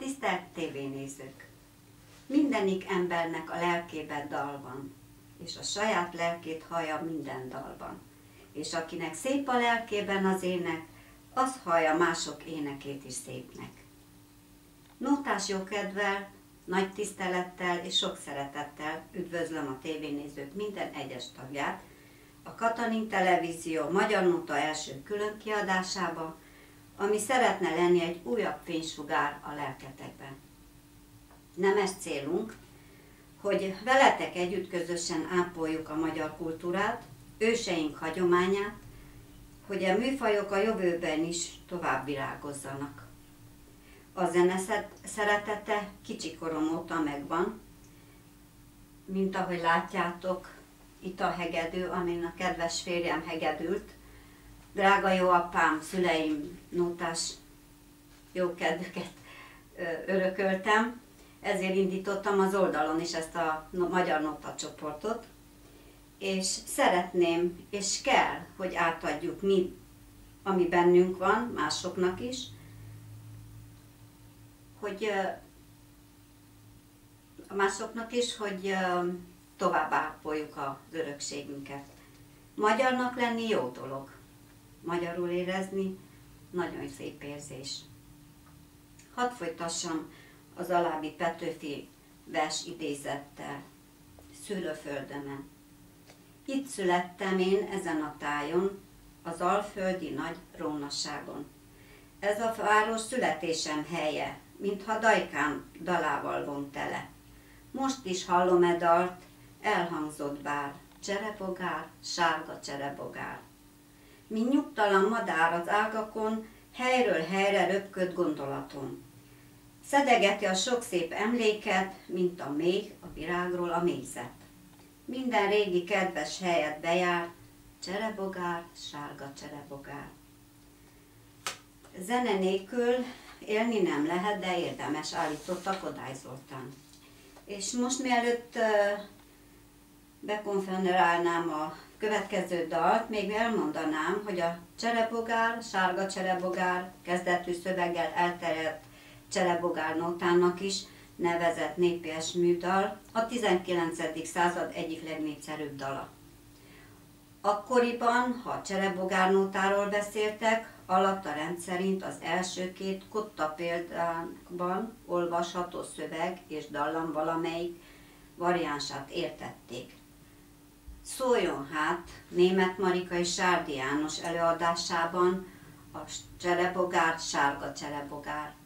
Tisztelt tévénézők! Mindenik embernek a lelkében dal van, és a saját lelkét hallja minden dalban. És akinek szép a lelkében az ének, az hallja mások énekét is szépnek. Nótás jókedvel, nagy tisztelettel és sok szeretettel üdvözlöm a tévénézők minden egyes tagját a Katalin Televízió Magyar Nóta első különkiadásába, ami szeretne lenni egy újabb fénysugár a lelketekben. Nemes célunk, hogy veletek együtt közösen ápoljuk a magyar kultúrát, őseink hagyományát, hogy a műfajok a jövőben is tovább virágozzanak. A zene szeretete kicsikorom óta megvan, mint ahogy látjátok, itt a hegedű, amin a kedves férjem hegedült. Drága jó apám, szüleim nótás jókedvüket örököltem, ezért indítottam az oldalon is ezt a magyar nóta csoportot, és szeretném, és kell, hogy átadjuk mi, ami bennünk van, másoknak is, hogy tovább ápoljuk az örökségünket. Magyarnak lenni jó dolog. Magyarul érezni nagyon szép érzés. Hadd folytassam az alábbi Petőfi vers idézettel. Szülőföldemen. Itt születtem én ezen a tájon, az alföldi nagy rónasságon. Ez a város születésem helye, mintha dajkám dalával von tele. Most is hallom dalt, elhangzott bár, cserebogár, sárga cserebogár. Mint nyugtalan madár az ágakon, helyről helyre röpköd gondolatom. Szedegeti a sok szép emléket, mint a méh a virágról a mézet. Minden régi kedves helyet bejár, cserebogár, sárga cserebogár. Zene nélkül élni nem lehet, de érdemes, állította Kodály Zoltán. És most mielőtt bekonferálnám a következő dalt, még elmondanám, hogy a cserebogár, sárga cserebogár kezdetű szöveggel elterjedt cserebogár nótának is nevezett népies műdal, a 19. század egyik legnépszerűbb dala. Akkoriban, ha a cserebogár nótáról beszéltek, alatta rendszerint az első két kotta példában olvasható szöveg és dallam valamelyik variánsát értették. Szóljon hát Németh Marika és Sárdi János előadásában a cserebogár, sárga cserebogár.